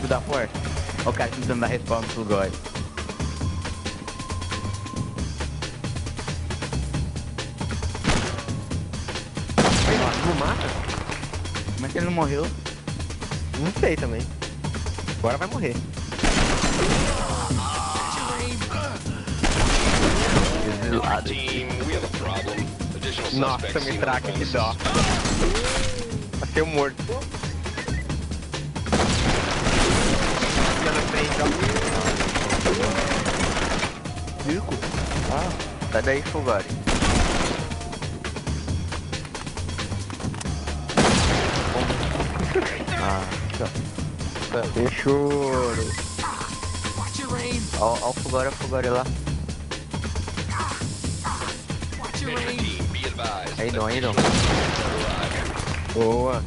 dentro da porta. Ó, o cara tentando dar respawn pro God. Não mata? Como é que ele não morreu? Não sei também. Agora vai morrer. Exilado. Nossa, me traca, que dó. Achei um morto. Fica na frente, ó. Circo? Ah, sai daí, Fulgari. Ah, Que choro. ó o Fulgari lá. Aí não. Boa.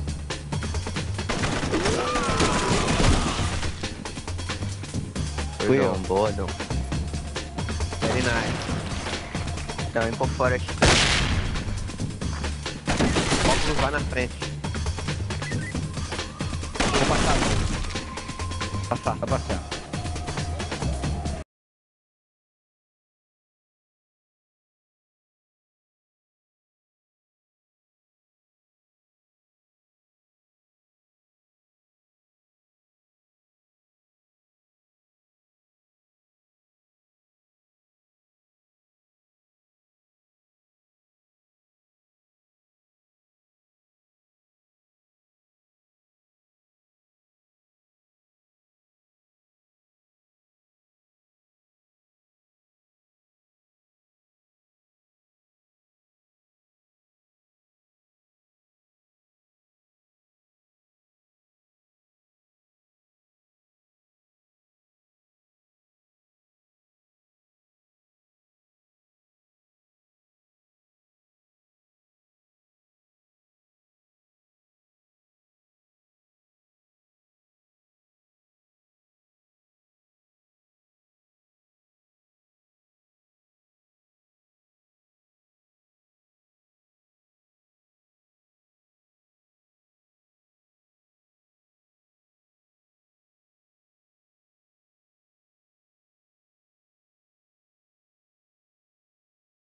Fui eu. Boa, não. Very nice. Então, vem por fora aqui. Óculos vai na frente. Vou passar. Passar. Tá passando.